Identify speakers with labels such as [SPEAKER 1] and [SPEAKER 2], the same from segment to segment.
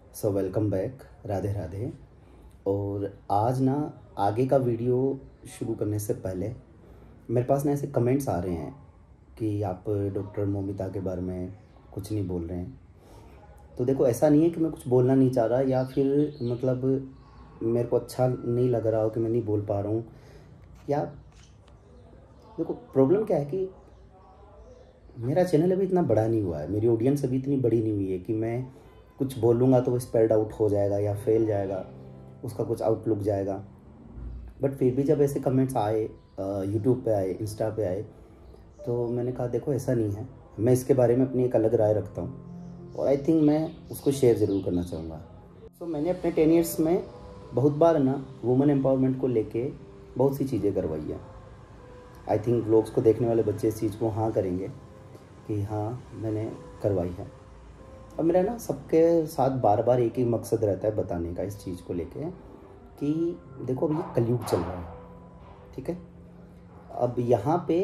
[SPEAKER 1] सो welcome back. Radhe Radhe. और आज ना आगे का वीडियो शुरू करने से पहले मेरे पास ना ऐसे कमेंट्स आ रहे हैं कि आप डॉक्टर मोमिता के बारे में कुछ नहीं बोल रहे हैं। तो देखो, ऐसा नहीं है कि मैं कुछ बोलना नहीं चाह रहा या फिर मतलब मेरे को अच्छा नहीं लग रहा हो कि मैं नहीं बोल पा रहा हूँ। या देखो, प्रॉब्लम क्या है कि मेरा चैनल अभी इतना बड़ा नहीं हुआ है, मेरी ऑडियंस अभी इतनी बड़ी नहीं हुई है कि मैं कुछ बोलूँगा तो वो स्प्रेड आउट हो जाएगा या फैल जाएगा, उसका कुछ आउटलुक जाएगा। बट फिर भी जब ऐसे कमेंट्स आए, यूट्यूब पे आए, इंस्टा पे आए, तो मैंने कहा देखो ऐसा नहीं है, मैं इसके बारे में अपनी एक अलग राय रखता हूँ और आई थिंक मैं उसको शेयर ज़रूर करना चाहूँगा। सो मैंने अपने 10 ईयर्स में बहुत बार ना वुमेन एम्पावरमेंट को लेके बहुत सी चीज़ें करवाई हैं। आई थिंक लोग को देखने वाले बच्चे इस चीज़ को हाँ करेंगे कि हाँ मैंने करवाई है। और मेरा ना सबके साथ बार बार एक ही मकसद रहता है बताने का इस चीज़ को लेके कि देखो अब ये कलयुग चल रहा है, ठीक है। अब यहाँ पे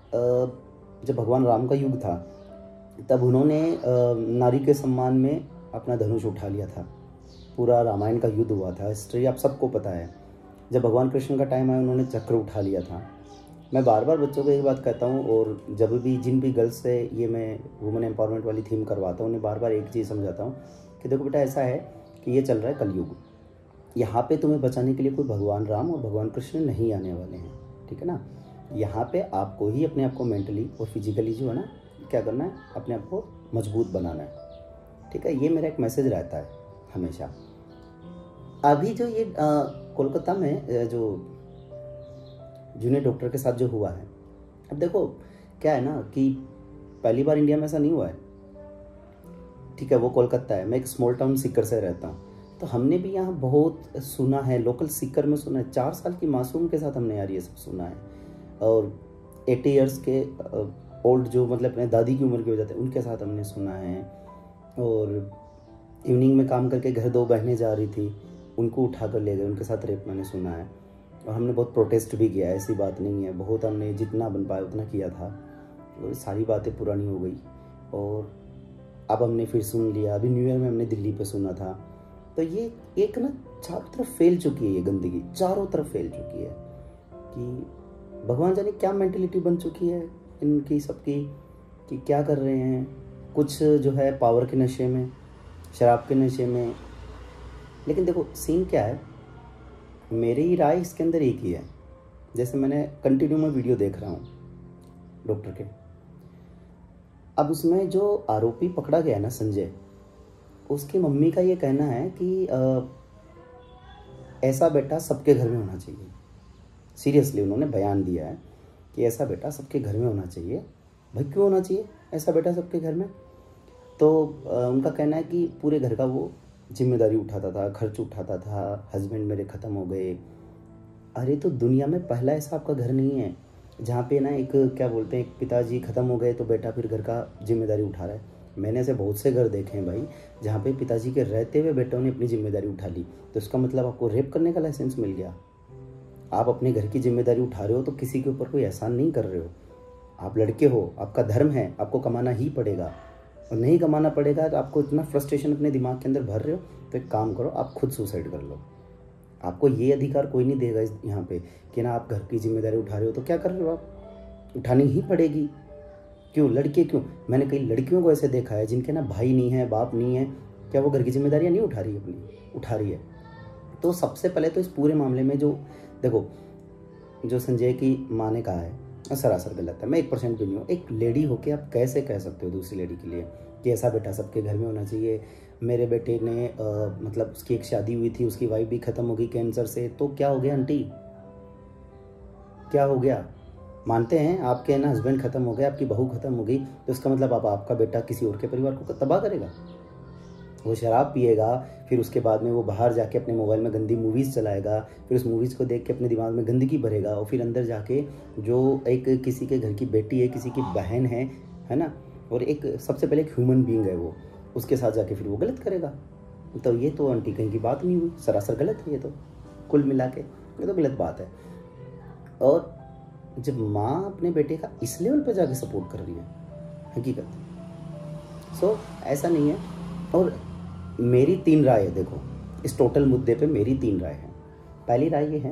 [SPEAKER 1] जब भगवान राम का युग था तब उन्होंने नारी के सम्मान में अपना धनुष उठा लिया था। पूरा रामायण का युद्ध हुआ था, हिस्ट्री आप सबको पता है। जब भगवान कृष्ण का टाइम आया उन्होंने चक्र उठा लिया था। मैं बार बार बच्चों को एक बात कहता हूँ और जब भी जिन भी गर्ल्स से ये मैं वुमेन एम्पावरमेंट वाली थीम करवाता हूँ उन्हें बार बार एक चीज़ समझाता हूँ कि देखो बेटा, ऐसा है कि ये चल रहा है कलयुग। यहाँ पे तुम्हें बचाने के लिए कोई भगवान राम और भगवान कृष्ण नहीं आने वाले हैं, ठीक है ना। यहाँ पे आपको ही अपने आप को मेंटली और फिजिकली जो है ना क्या करना है, अपने आप को मजबूत बनाना है, ठीक है। ये मेरा एक मैसेज रहता है हमेशा। अभी जो ये कोलकाता में जो जूनियर डॉक्टर के साथ जो हुआ है, अब देखो क्या है ना कि पहली बार इंडिया में ऐसा नहीं हुआ है, ठीक है। वो कोलकाता है, मैं एक स्मॉल टाउन सीकर से रहता हूँ, तो हमने भी यहाँ बहुत सुना है, लोकल सीकर में सुना है। 4 साल की मासूम के साथ हमने यार ये सब सुना है। और 80 ईयर्स के ओल्ड जो मतलब अपने दादी की उम्र के हो जाते हैं उनके साथ हमने सुना है। और इवनिंग में काम करके घर 2 बहनें जा रही थी, उनको उठा कर ले गए, उनके साथ रेप मैंने सुना है। और हमने बहुत प्रोटेस्ट भी किया, ऐसी बात नहीं है, बहुत हमने जितना बन पाया उतना किया था। और सारी बातें पुरानी हो गई और अब हमने फिर सुन लिया। अभी न्यू ईयर में हमने दिल्ली पे सुना था। तो ये एक ना चारों तरफ फैल चुकी है, ये गंदगी चारों तरफ फैल चुकी है कि भगवान जाने क्या मेंटेलिटी बन चुकी है इनकी सबकी कि क्या कर रहे हैं। कुछ जो है पावर के नशे में, शराब के नशे में। लेकिन देखो सीन क्या है, मेरी राय इसके अंदर एक ही है। जैसे मैंने कंटिन्यू में वीडियो देख रहा हूँ डॉक्टर के, अब उसमें जो आरोपी पकड़ा गया ना संजय, उसकी मम्मी का ये कहना है कि ऐसा बेटा सबके घर में होना चाहिए। सीरियसली उन्होंने बयान दिया है कि ऐसा बेटा सबके घर में होना चाहिए। भाई क्यों होना चाहिए ऐसा बेटा सबके घर में? तो उनका कहना है कि पूरे घर का वो जिम्मेदारी उठाता था, खर्च उठाता था, हस्बैंड मेरे ख़त्म हो गए। अरे तो दुनिया में पहला ऐसा आपका घर नहीं है जहाँ पे ना एक क्या बोलते हैं, एक पिताजी ख़त्म हो गए तो बेटा फिर घर का जिम्मेदारी उठा रहा है। मैंने ऐसे बहुत से घर देखे हैं भाई जहाँ पे पिताजी के रहते हुए बेटों ने अपनी जिम्मेदारी उठा ली। तो इसका मतलब आपको रेप करने का लाइसेंस मिल गया। आप अपने घर की जिम्मेदारी उठा रहे हो तो किसी के ऊपर कोई एहसान नहीं कर रहे हो। आप लड़के हो, आपका धर्म है, आपको कमाना ही पड़ेगा। और नहीं कमाना पड़ेगा तो आपको इतना फ्रस्ट्रेशन अपने दिमाग के अंदर भर रहे हो तो एक काम करो, आप खुद सुसाइड कर लो। आपको ये अधिकार कोई नहीं देगा इस यहाँ पे कि ना आप घर की जिम्मेदारी उठा रहे हो तो क्या कर रहे हो, आप उठानी ही पड़ेगी। क्यों लड़के, क्यों? मैंने कई लड़कियों को ऐसे देखा है जिनके ना भाई नहीं है, बाप नहीं है, क्या वो घर की जिम्मेदारियाँ नहीं उठा रही है? अपनी उठा रही है। तो सबसे पहले तो इस पूरे मामले में जो देखो, जो संजय की माँ ने कहा है सरासर गलत है। मैं 1% भी नहीं हूँ। एक लेडी होके आप कैसे कह सकते हो दूसरी लेडी के लिए कि ऐसा बेटा सबके घर में होना चाहिए? मेरे बेटे ने मतलब उसकी एक शादी हुई थी, उसकी वाइफ भी ख़त्म हो गई कैंसर से, तो क्या हो गया आंटी? क्या हो गया? मानते हैं आपके ना हस्बैंड ख़त्म हो गए, आपकी बहू ख़त्म हो गई, तो इसका मतलब आपका बेटा किसी और के परिवार को तबाह करेगा? वो शराब पिएगा, फिर उसके बाद में वो बाहर जाके अपने मोबाइल में गंदी मूवीज़ चलाएगा, फिर उस मूवीज़ को देख के अपने दिमाग में गंदगी भरेगा और फिर अंदर जाके जो एक किसी के घर की बेटी है, किसी की बहन है ना, और एक सबसे पहले एक ह्यूमन बीइंग है वो, उसके साथ जाके फिर वो गलत करेगा। तो ये तो आंटी कहीं की बात नहीं हुई, सरासर गलत है ये तो। कुल मिला के ये तो गलत बात है। और जब माँ अपने बेटे का इस लेवल पर जाके सपोर्ट कर रही है, हकीकत ऐसा नहीं है। और मेरी 3 राय है। देखो, इस टोटल मुद्दे पे मेरी 3 राय है। पहली राय ये है,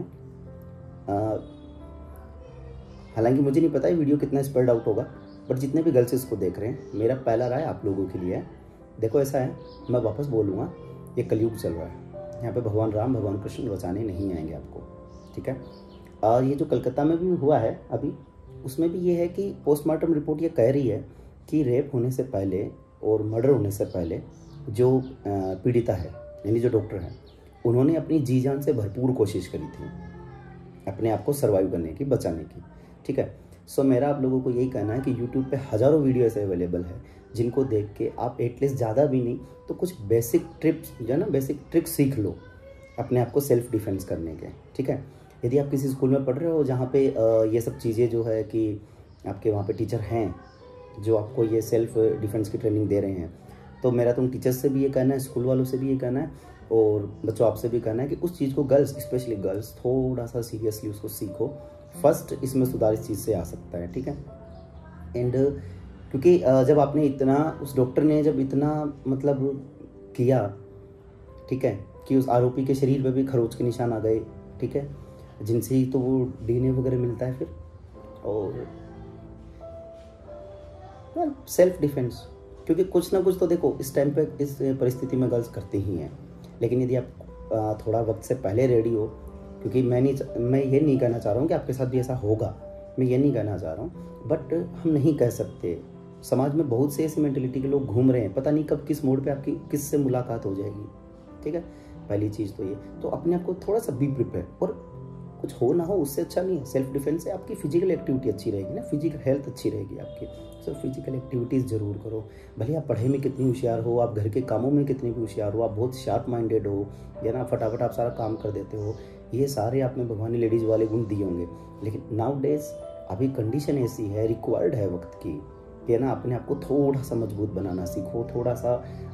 [SPEAKER 1] हालांकि मुझे नहीं पता ये वीडियो कितना स्प्रेड आउट होगा, बट जितने भी गर्ल्स इसको देख रहे हैं, मेरा पहला राय आप लोगों के लिए है। देखो ऐसा है, मैं वापस बोलूँगा, ये कलयुग चल रहा है, यहाँ पे भगवान राम भगवान कृष्ण बचाने नहीं आएंगे आपको, ठीक है। और ये जो कलकत्ता में भी हुआ है अभी, उसमें भी ये है कि पोस्टमार्टम रिपोर्ट ये कह रही है कि रेप होने से पहले और मर्डर होने से पहले जो पीड़िता है, यानी जो डॉक्टर है, उन्होंने अपनी जी जान से भरपूर कोशिश करी थी अपने आप को सर्वाइव करने की, बचाने की, ठीक है। सो मेरा आप लोगों को यही कहना है कि यूट्यूब पे हज़ारों वीडियो ऐसे अवेलेबल है जिनको देख के आप एटलीस्ट ज़्यादा भी नहीं तो कुछ बेसिक ट्रिप्स जो है ना, बेसिक ट्रिक्स सीख लो अपने आप को सेल्फ डिफेंस करने के, ठीक है। यदि आप किसी स्कूल में पढ़ रहे हो जहाँ पे ये सब चीज़ें जो है कि आपके वहाँ पे टीचर हैं जो आपको ये सेल्फ डिफेंस की ट्रेनिंग दे रहे हैं, तो मेरा तुम टीचर्स से भी ये कहना है, स्कूल वालों से भी ये कहना है, और बच्चों आपसे भी कहना है कि उस चीज़ को गर्ल्स, स्पेशली गर्ल्स, थोड़ा सा सीरियसली उसको सीखो। फर्स्ट इसमें सुधार इस चीज़ से आ सकता है, ठीक है। एंड क्योंकि जब आपने इतना, उस डॉक्टर ने जब इतना मतलब किया, ठीक है, कि उस आरोपी के शरीर पे भी खरोच के निशान आ गए, ठीक है, जिनसे ही तो वो डीएनए वगैरह मिलता है फिर, और सेल्फ डिफेंस, क्योंकि कुछ ना कुछ तो देखो इस टाइम पे इस परिस्थिति में गर्ल्स करते ही हैं। लेकिन यदि आप थोड़ा वक्त से पहले रेडी हो, क्योंकि मैं ये नहीं कहना चाह रहा हूँ कि आपके साथ भी ऐसा होगा, मैं ये नहीं कहना चाह रहा हूँ, बट हम नहीं कह सकते। समाज में बहुत से ऐसी मेंटेलिटी के लोग घूम रहे हैं, पता नहीं कब किस मोड़ पे आपकी किससे मुलाकात हो जाएगी, ठीक है। पहली चीज़ तो ये, तो अपने आप को थोड़ा सा बी प्रिपेयर, और कुछ हो ना हो उससे अच्छा नहीं है। सेल्फ डिफेंस से आपकी फिजिकल एक्टिविटी अच्छी रहेगी ना, फिजिकल हेल्थ अच्छी रहेगी आपकी। सो फिजिकल एक्टिविटीज़ ज़रूर करो, भले आप पढ़ाई में कितनी होशियार हो, आप घर के कामों में कितनी भी होशियार हो, आप बहुत शार्प माइंडेड हो, या ना फटाफट आप सारा काम कर देते हो, ये सारे आप में भगवान ने लेडीज़ वाले गुण दिए होंगे। लेकिन नाउ डेज अभी कंडीशन ऐसी है, रिक्वायर्ड है वक्त की, कि ना अपने आप को थोड़ा सा मजबूत बनाना सीखो, थोड़ा सा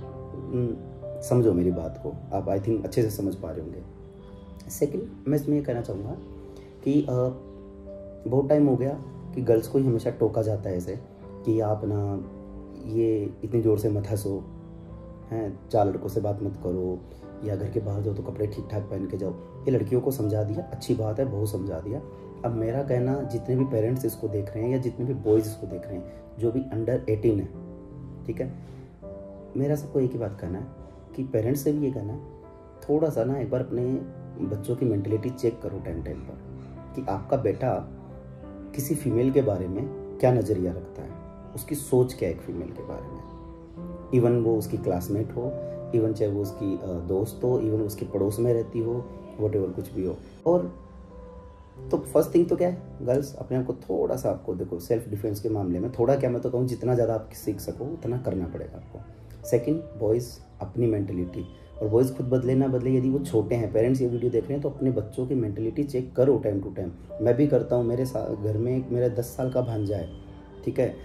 [SPEAKER 1] समझो मेरी बात को, आप आई थिंक अच्छे से समझ पा रहे होंगे। सेकंड, मैं इसमें ये कहना चाहूँगा कि बहुत टाइम हो गया कि गर्ल्स को ही हमेशा टोका जाता है ऐसे कि आप ना ये इतनी ज़ोर से मत हंसो, हैं, 4 लड़कों से बात मत करो, या घर के बाहर जाओ तो कपड़े ठीक ठाक पहन के जाओ। ये लड़कियों को समझा दिया, अच्छी बात है, बहुत समझा दिया। अब मेरा कहना, जितने भी पेरेंट्स इसको देख रहे हैं या जितने भी बॉयज़ इसको देख रहे हैं जो भी अंडर 18 है, ठीक है, मेरा सबको एक ही बात कहना है कि पेरेंट्स से भी ये कहना है, थोड़ा सा ना एक बार अपने बच्चों की मेंटलिटी चेक करो टाइम पर, कि आपका बेटा किसी फीमेल के बारे में क्या नज़रिया रखता है, उसकी सोच क्या है एक फीमेल के बारे में। इवन वो उसकी क्लासमेट हो, इवन चाहे वो उसकी दोस्त हो, इवन उसके पड़ोस में रहती हो, व्हाटएवर कुछ भी हो। और तो फर्स्ट थिंग तो क्या है, गर्ल्स अपने आप को थोड़ा सा, आपको देखो सेल्फ डिफेंस के मामले में थोड़ा, क्या मैं तो कहूँ जितना ज़्यादा आप सीख सको उतना करना पड़ेगा आपको। सेकंड, बॉयज़ अपनी मेंटलिटी, और बॉयज़ खुद बदले ना बदले, यदि वो छोटे हैं, पेरेंट्स ये वीडियो देख रहे हैं, तो अपने बच्चों की मेंटलिटी चेक करो टाइम टू टाइम। मैं भी करता हूँ, मेरे घर में एक मेरा 10 साल का भांजा है, ठीक है,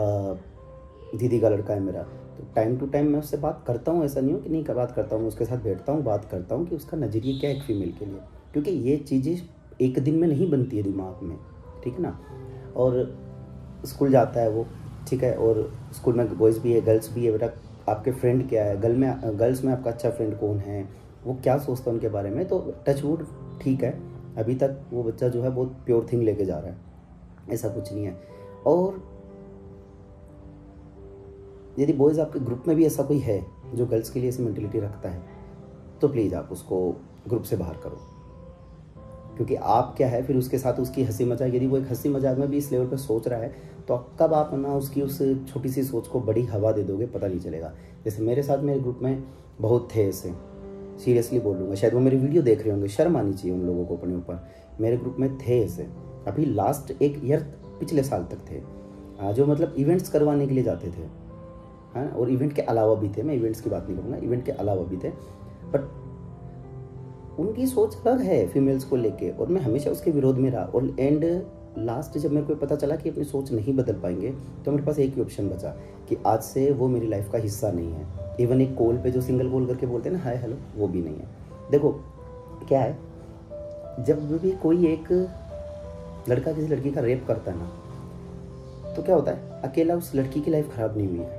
[SPEAKER 1] दीदी का लड़का है मेरा, तो टाइम टू टाइम मैं उससे बात करता हूँ, ऐसा नहीं हो कि नहीं बात करता हूँ, उसके साथ बैठता हूँ, बात करता हूँ कि उसका नज़रिया क्या है एक फ़ीमेल के लिए, क्योंकि ये चीज़ें एक दिन में नहीं बनती है दिमाग में, ठीक है ना। और स्कूल जाता है वो, ठीक है, और स्कूल में बॉयज़ भी है, गर्ल्स भी है, बेटा आपके फ्रेंड क्या है, गर्ल्स में आपका अच्छा फ्रेंड कौन है, वो क्या सोचता है उनके बारे में। तो टचवुड ठीक है, अभी तक वो बच्चा जो है बहुत प्योर थिंग लेके जा रहा है, ऐसा कुछ नहीं है। और यदि बॉयज़ आपके ग्रुप में भी ऐसा कोई है जो गर्ल्स के लिए ऐसी मेंटलिटी रखता है, तो प्लीज़ आप उसको ग्रुप से बाहर करो, क्योंकि आप क्या है फिर उसके साथ उसकी हंसी मजाक, यदि वो एक हंसी मजाक में भी इस लेवल पर सोच रहा है, तो कब आप ना उसकी उस छोटी सी सोच को बड़ी हवा दे दोगे पता नहीं चलेगा। जैसे मेरे साथ मेरे ग्रुप में बहुत थे ऐसे, सीरियसली बोलूँगा, शायद वो मेरी वीडियो देख रहे होंगे, शर्म आनी चाहिए उन लोगों को अपने ऊपर। मेरे ग्रुप में थे ऐसे, अभी लास्ट 1 ईयर पिछले साल तक थे, जो मतलब इवेंट्स करवाने के लिए जाते थे, हाँ, और इवेंट के अलावा भी थे, मैं इवेंट्स की बात नहीं करूँगा, इवेंट के अलावा भी थे, बट उनकी सोच अलग है फीमेल्स को लेके, और मैं हमेशा उसके विरोध में रहा। और एंड लास्ट जब मेरे को पता चला कि अपनी सोच नहीं बदल पाएंगे, तो मेरे पास एक ही ऑप्शन बचा कि आज से वो मेरी लाइफ का हिस्सा नहीं है। इवन एक कॉल पे जो सिंगल कॉल करके बोलते हैं ना हाय हेलो, वो भी नहीं है। देखो क्या है, जब भी कोई एक लड़का किसी लड़की का रेप करता है ना, तो क्या होता है, अकेला उस लड़की की लाइफ ख़राब नहीं हुई है,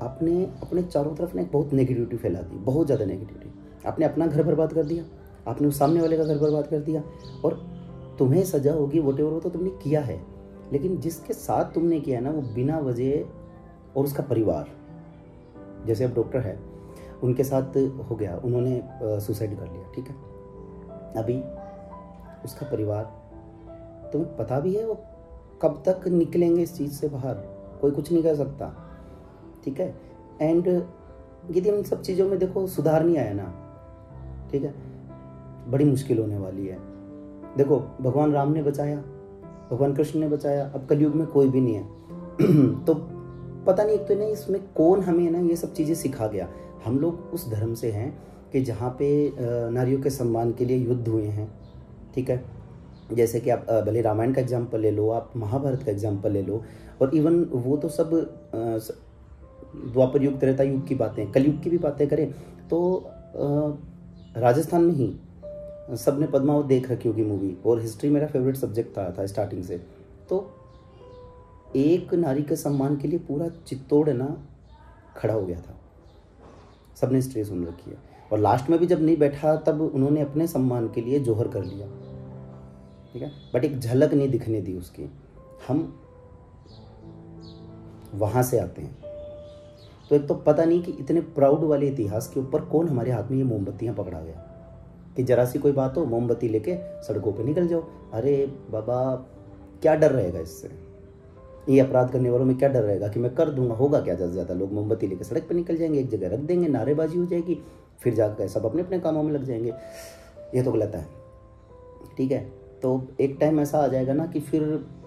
[SPEAKER 1] आपने अपने चारों तरफ ना एक बहुत नेगेटिविटी फैला दी, बहुत ज़्यादा नेगेटिविटी। आपने अपना घर बर्बाद कर दिया, आपने उस सामने वाले का घर बर्बाद कर दिया, और तुम्हें सजा होगी वोटेवर, वो तो तुमने किया है, लेकिन जिसके साथ तुमने किया है ना वो बिना वजह, और उसका परिवार, जैसे अब डॉक्टर है उनके साथ हो गया, उन्होंने सुसाइड कर लिया, ठीक है, अभी उसका परिवार, तुम्हें पता भी है वो कब तक निकलेंगे इस चीज़ से बाहर, कोई कुछ नहीं कर सकता, ठीक है। एंड यदि हम सब चीज़ों में देखो सुधार नहीं आया ना, ठीक है, बड़ी मुश्किल होने वाली है। देखो भगवान राम ने बचाया, भगवान कृष्ण ने बचाया, अब कलयुग में कोई भी नहीं है। तो पता नहीं, एक तो नहीं इसमें कौन हमें ना ये सब चीज़ें सिखा गया। हम लोग उस धर्म से हैं कि जहाँ पे नारियों के सम्मान के लिए युद्ध हुए हैं, ठीक है, जैसे कि आप भले रामायण का एग्जाम्पल ले लो, आप महाभारत का एग्जाम्पल ले लो, और इवन वो तो सब द्वापर युग त्रेता युग की बातें, कलयुग की भी बातें करें तो राजस्थान में ही सबने पद्मावत देख रखी होगी मूवी, और हिस्ट्री मेरा फेवरेट सब्जेक्ट था स्टार्टिंग से। तो एक नारी के सम्मान के लिए पूरा चित्तौड़ ना खड़ा हो गया था, सबने हिस्ट्री सुन रखी है, और लास्ट में भी जब नहीं बैठा तब उन्होंने अपने सम्मान के लिए जोहर कर लिया, ठीक है, बट एक झलक नहीं दिखने दी उसकी। हम वहाँ से आते हैं, तो एक तो पता नहीं कि इतने प्राउड वाले इतिहास के ऊपर कौन हमारे हाथ में ये मोमबत्तियाँ पकड़ा गया कि जरा सी कोई बात हो मोमबत्ती लेके सड़कों पे निकल जाओ। अरे बाबा, क्या डर रहेगा इससे, ये अपराध करने वालों में क्या डर रहेगा कि मैं कर दूंगा, होगा क्या, ज़्यादा से ज़्यादा लोग मोमबत्ती लेके सड़क पे निकल जाएंगे, एक जगह रख देंगे, नारेबाजी हो जाएगी, फिर जाकर सब अपने अपने कामों में लग जाएंगे। ये तो गलत है, ठीक है। तो एक टाइम ऐसा आ जाएगा ना कि फिर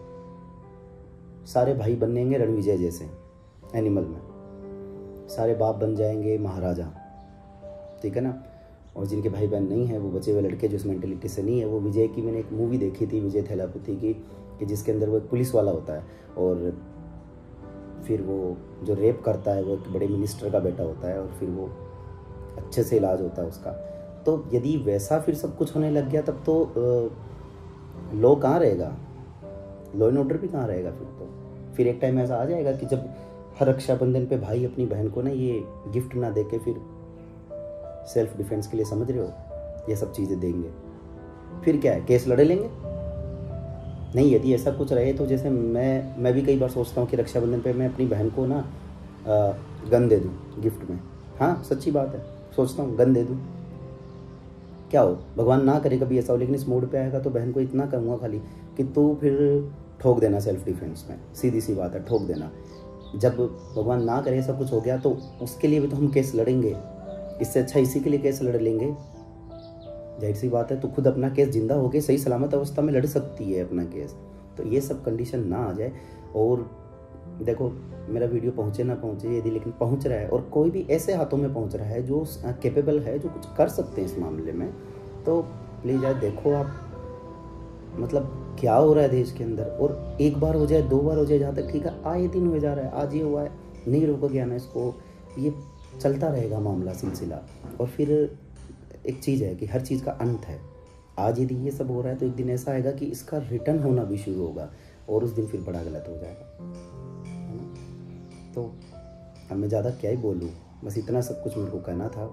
[SPEAKER 1] सारे भाई बनेंगे रणविजय जैसे एनिमल में, सारे बाप बन जाएंगे महाराजा, ठीक है ना, और जिनके भाई बहन नहीं है वो बचे हुए लड़के जो इस मेंटेलिटी से नहीं है। वो विजय की मैंने एक मूवी देखी थी, विजय थेलापति की, कि जिसके अंदर वो एक पुलिस वाला होता है, और फिर वो जो रेप करता है वो एक बड़े मिनिस्टर का बेटा होता है, और फिर वो अच्छे से इलाज होता है उसका। तो यदि वैसा फिर सब कुछ होने लग गया तब तो लॉ कहाँ रहेगा, लॉ एंड ऑर्डर भी कहाँ रहेगा। फिर एक टाइम ऐसा आ जाएगा कि जब हर रक्षाबंधन पे भाई अपनी बहन को ना ये गिफ्ट ना दे के फिर सेल्फ डिफेंस के लिए, समझ रहे हो, ये सब चीज़ें देंगे, फिर क्या है, केस लड़े लेंगे। नहीं, यदि ऐसा कुछ रहे तो जैसे मैं भी कई बार सोचता हूँ कि रक्षाबंधन पे मैं अपनी बहन को ना गन दे दूँ गिफ्ट में। हाँ सच्ची बात है, सोचता हूँ गन दे दूँ, क्या हो, भगवान ना करे कभी ऐसा हो, लेकिन इस मोड पे आएगा तो बहन को इतना कहूँगा खाली कि तू फिर ठोक देना सेल्फ डिफेंस में, सीधी सी बात है, ठोक देना। जब भगवान ना करे सब कुछ हो गया तो उसके लिए भी तो हम केस लड़ेंगे, इससे अच्छा इसी के लिए केस लड़ लेंगे। जाहिर सी बात है, तो खुद अपना केस जिंदा होकर सही सलामत अवस्था में लड़ सकती है अपना केस। तो ये सब कंडीशन ना आ जाए। और देखो मेरा वीडियो पहुँचे ना पहुँचे यदि, लेकिन पहुँच रहा है, और कोई भी ऐसे हाथों में पहुँच रहा है जो कैपेबल है, जो कुछ कर सकते हैं इस मामले में, तो प्लीज़ यार देखो आप, मतलब क्या हो रहा है देश के अंदर। और एक बार हो जाए, दो बार हो जाए, जहाँ तक ठीक है, आए दिन हो जा रहा है, आज ये हुआ है, नहीं रोका गया ना इसको, ये चलता रहेगा मामला, सिलसिला। और फिर एक चीज़ है कि हर चीज़ का अंत है। आज यदि ये सब हो रहा है तो एक दिन ऐसा आएगा कि इसका रिटर्न होना भी शुरू होगा, और उस दिन फिर बड़ा गलत हो जाएगा, है ना। तो अब मैं ज़्यादा क्या ही बोलूँ, बस इतना सब कुछ मेरे को कहना था।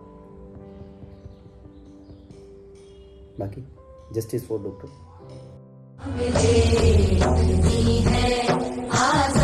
[SPEAKER 1] बाकी जस्टिस फॉर डॉक्टर।